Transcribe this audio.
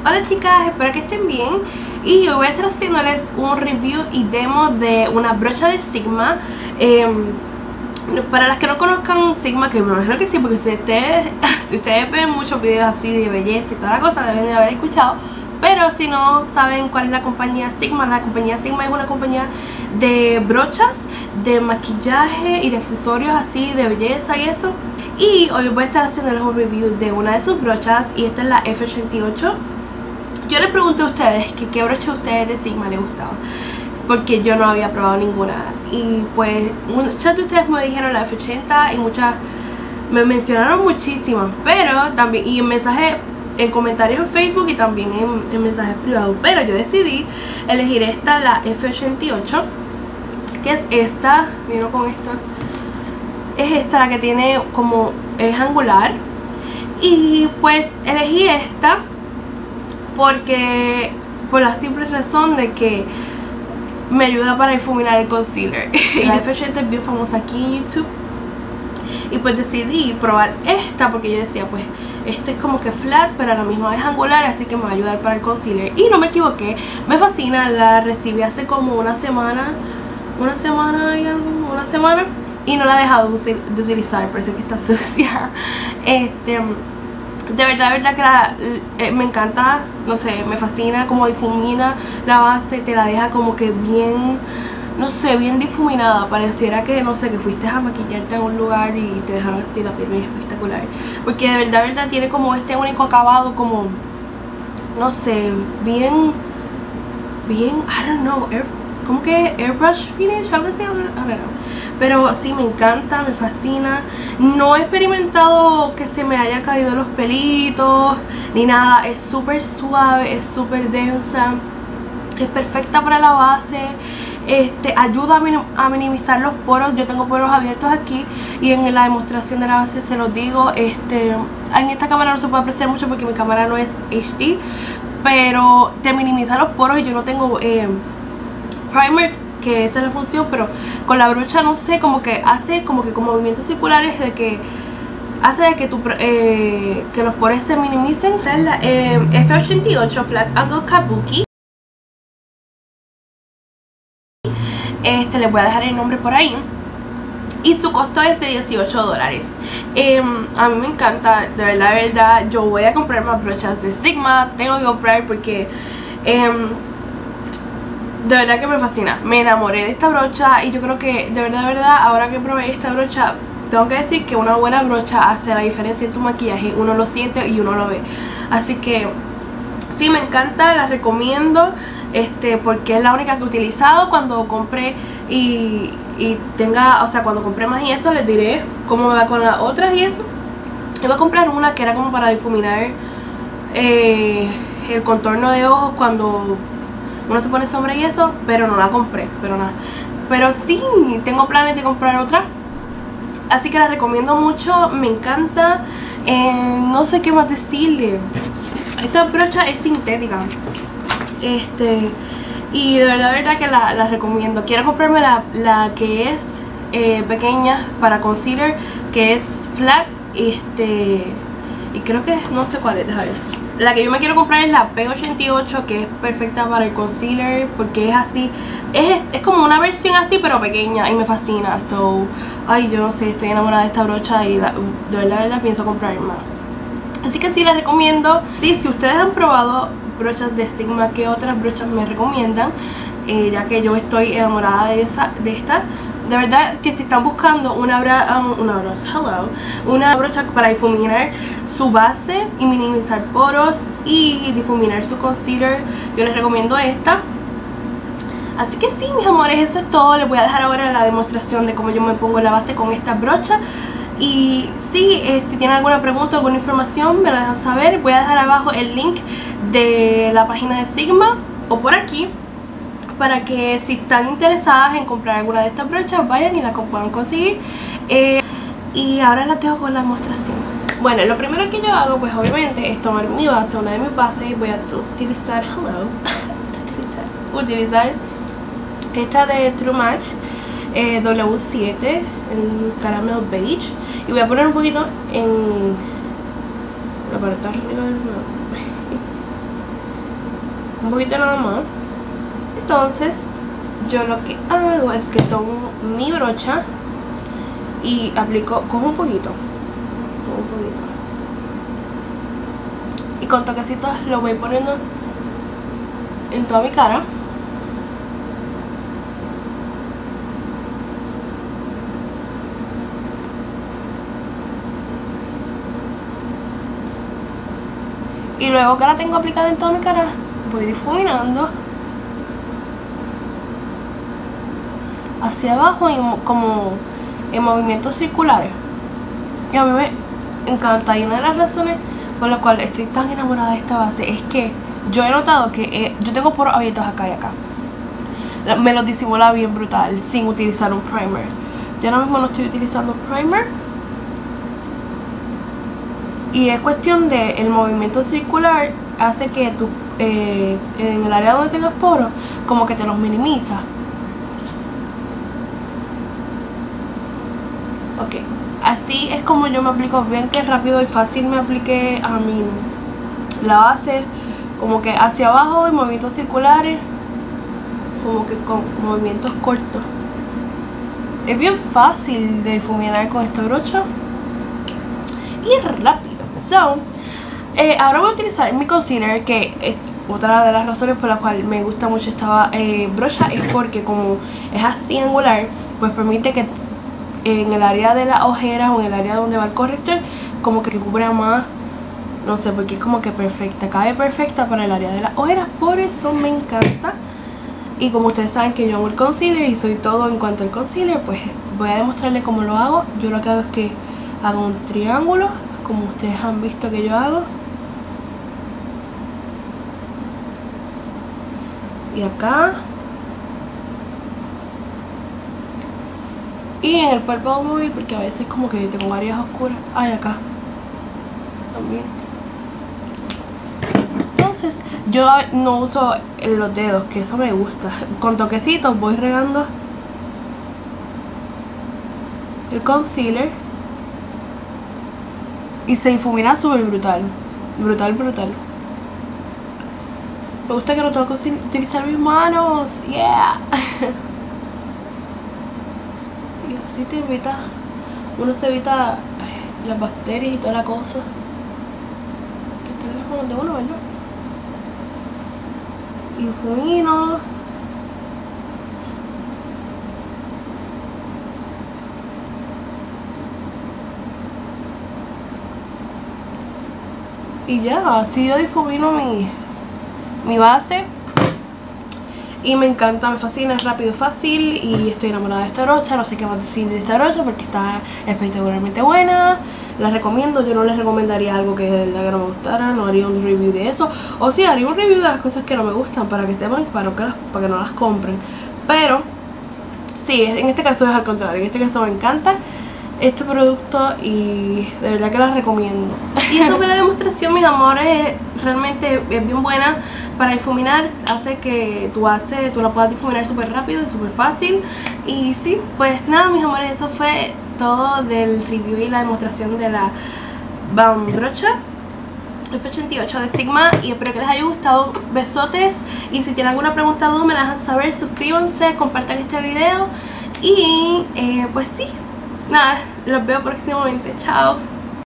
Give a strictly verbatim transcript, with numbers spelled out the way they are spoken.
Hola chicas, espero que estén bien. Y hoy voy a estar haciéndoles un review y demo de una brocha de Sigma. eh, Para las que no conozcan Sigma, que me imagino que sí, porque si ustedes, si ustedes ven muchos videos así de belleza y toda la cosa, deben de haber escuchado. Pero si no saben cuál es la compañía Sigma, la compañía Sigma es una compañía de brochas, de maquillaje y de accesorios así de belleza y eso. Y hoy voy a estar haciéndoles un review de una de sus brochas, y esta es la F ochenta y ocho. Yo les pregunté a ustedes que qué brocha a ustedes de Sigma les gustaba, porque yo no había probado ninguna. Y pues muchas de ustedes me dijeron la F ochenta y muchas me mencionaron muchísimas, pero también, y en mensajes, en comentarios en Facebook y también en, en mensajes privados. Pero yo decidí elegir esta, la F ochenta y ocho, que es esta, vino con esta, es esta la que tiene como, es angular. Y pues elegí esta porque, por la simple razón de que me ayuda para difuminar el concealer. Y la F ochenta es bien famosa aquí en YouTube. Y pues decidí probar esta porque yo decía, pues este es como que flat, pero a la misma vez angular, así que me va a ayudar para el concealer. Y no me equivoqué, me fascina. La recibí hace como una semana, una semana y algo, una semana, y no la he dejado de utilizar, parece que está sucia. Este, de verdad, de verdad que la, eh, me encanta, no sé, me fascina como difumina la base, te la deja como que bien, no sé, bien difuminada. Pareciera que, no sé, que fuiste a maquillarte en un lugar y te dejaron así la piel bien espectacular. Porque de verdad, de verdad tiene como este único acabado como, no sé, bien, bien, I don't know, air, como que airbrush finish, algo así, I don't know. Pero sí, me encanta, me fascina. No he experimentado que se me haya caído los pelitos ni nada. Es súper suave, es súper densa, es perfecta para la base. Este, ayuda a, minim a minimizar los poros. Yo tengo poros abiertos aquí y en la demostración de la base se los digo. Este, en esta cámara no se puede apreciar mucho porque mi cámara no es H D, pero te minimiza los poros. Y yo no tengo eh, primer, que esa es la función, pero con la brocha, no sé, como que hace como que con movimientos circulares de que hace de que tu, eh, que los poros se minimicen. Esta es la eh, F ochenta y ocho Flat Angle Kabuki. Este, les voy a dejar el nombre por ahí. Y su costo es de dieciocho dólares. eh, A mí me encanta, de verdad, de verdad. Yo voy a comprar más brochas de Sigma. Tengo que comprar porque eh, de verdad que me fascina. Me enamoré de esta brocha y yo creo que, de verdad, de verdad, ahora que probé esta brocha, tengo que decir que una buena brocha hace la diferencia en tu maquillaje. Uno lo siente y uno lo ve. Así que sí, me encanta, la recomiendo. Este, porque es la única que he utilizado. Cuando compré y, y tenga, o sea, cuando compré más y eso, les diré cómo me va con las otras y eso. Iba a comprar una que era como para difuminar eh, el contorno de ojos cuando uno se pone sombra y eso, pero no la compré, pero nada. Pero sí, tengo planes de comprar otra, así que la recomiendo mucho, me encanta. eh, No sé qué más decirle. Esta brocha es sintética. Este, y de verdad, de verdad que la, la recomiendo. Quiero comprarme la, la que es eh, pequeña para concealer, que es flat. Este, y creo que no sé cuál es, a ver. La que yo me quiero comprar es la P ochenta y ocho, que es perfecta para el concealer, porque es así, es, es como una versión así pero pequeña y me fascina. So, ay, yo no sé, estoy enamorada de esta brocha y la, de verdad, de verdad pienso comprar más. Así que sí, la recomiendo. Sí, si ustedes han probado brochas de Sigma, ¿qué otras brochas me recomiendan? Eh, ya que yo estoy enamorada de, esa, de esta. De verdad que si están buscando una, bra um, una, brocha, hello, una brocha para difuminar su base y minimizar poros y difuminar su concealer, yo les recomiendo esta. Así que sí, mis amores, eso es todo. Les voy a dejar ahora la demostración de cómo yo me pongo la base con esta brocha. Y sí, eh, si tienen alguna pregunta o alguna información, me la dejan saber. Voy a dejar abajo el link de la página de Sigma o por aquí, para que si están interesadas en comprar alguna de estas brochas, vayan y la puedan conseguir. eh, Y ahora las dejo con la demostración. Bueno, lo primero que yo hago, pues obviamente, es tomar mi base, una de mis bases. Voy a utilizar, hello, utilizar, utilizar esta de True Match eh, W siete en caramel beige. Y voy a poner un poquito en la parte de arriba. un poquito nada más. Entonces yo lo que hago es que tomo mi brocha y aplico, cojo un poquito, cojo un poquito y con toquecitos lo voy poniendo en toda mi cara. Y luego que la tengo aplicada en toda mi cara, voy difuminando hacia abajo y como en movimientos circulares. Y a mí me encanta, y una de las razones por las cuales estoy tan enamorada de esta base es que yo he notado que eh, yo tengo poros abiertos acá y acá. Me los disimula bien brutal sin utilizar un primer. Yo ahora mismo no estoy utilizando primer y es cuestión de el movimiento circular hace que tú eh, en el área donde tengas poros como que te los minimiza. Ok, así es como yo me aplico. Bien que rápido y fácil me apliqué a mi la base, como que hacia abajo en movimientos circulares, como que con movimientos cortos. Es bien fácil de difuminar con esta brocha y rápido. So, eh, ahora voy a utilizar mi concealer, que es otra de las razones por las cuales me gusta mucho esta eh, brocha, es porque como es así angular, pues permite que en el área de las ojeras o en el área donde va el corrector, como que cubra más, no sé, porque es como que perfecta, cabe perfecta para el área de las ojeras, por eso me encanta. Y como ustedes saben que yo amo el concealer y soy todo en cuanto al concealer, pues voy a demostrarles cómo lo hago. Yo lo que hago es que hago un triángulo, como ustedes han visto que yo hago. Y acá. Y en el párpado móvil, porque a veces como que tengo áreas oscuras. Ay, acá también. Entonces yo no uso los dedos, que eso me gusta. Con toquecitos voy regando el concealer y se difumina súper brutal. Brutal, brutal. Me gusta que no tengo que utilizar mis manos. Yeah. Y así te evita, uno se evita las bacterias y toda la cosa que están en las manos de uno, ¿verdad? Difumino. Y ya, así yo difumino mi, mi base. Y me encanta, me fascina, es rápido, fácil. Y estoy enamorada de esta brocha. No sé qué más decir de esta brocha porque está espectacularmente buena. La recomiendo. Yo no les recomendaría algo que de verdad que no me gustara. No haría un review de eso. O sí, haría un review de las cosas que no me gustan, para que sepan, para que, las, para que no las compren. Pero sí, en este caso es al contrario. En este caso me encanta este producto y de verdad que la recomiendo. Y esta fue la demostración, mis amores. Realmente es bien buena para difuminar. Hace que tu base tú la puedas difuminar súper rápido y súper fácil. Y sí, pues nada, mis amores, eso fue todo del review y la demostración de la Bam brocha F ochenta y ocho de Sigma. Y espero que les haya gustado. Besotes. Y si tienen alguna pregunta o duda me la dejan saber. Suscríbanse, compartan este video. Y eh, pues sí, nada, los veo próximamente. Chao.